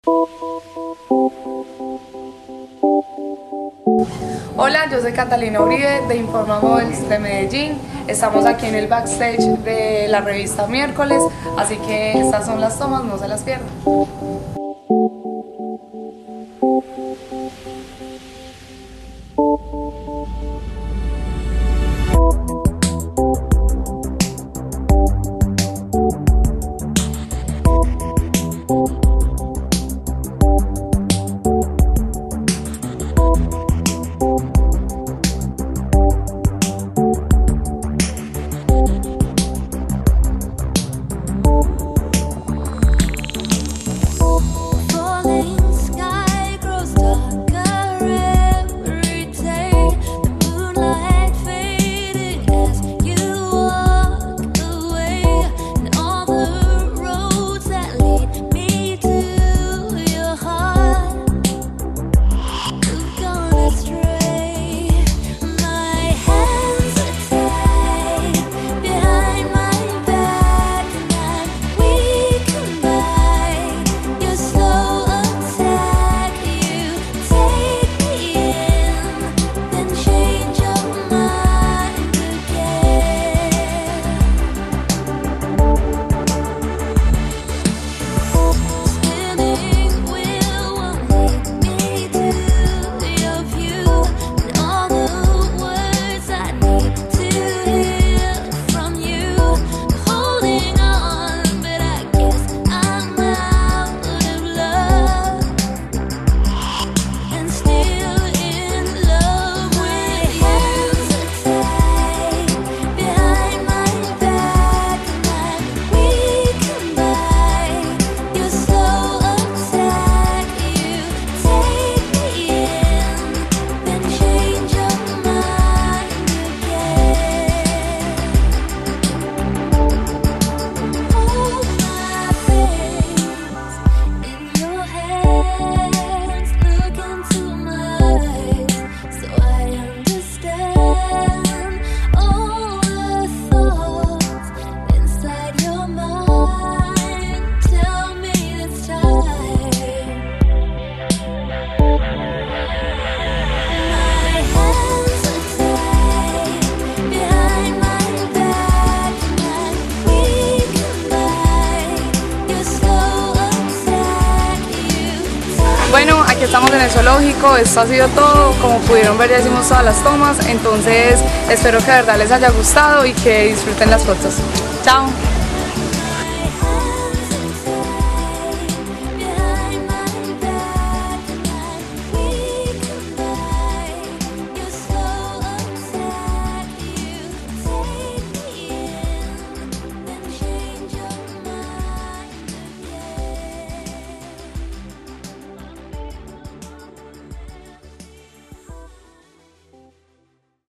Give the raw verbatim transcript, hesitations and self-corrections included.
Hola, yo soy Catalina Uribe de Informa Models de Medellín. Estamos aquí en el backstage de la revista Miércoles, así que estas son las tomas, no se las pierdan. Bueno, aquí estamos en el zoológico, esto ha sido todo, como pudieron ver ya hicimos todas las tomas, entonces espero que de verdad les haya gustado y que disfruten las fotos. Chao.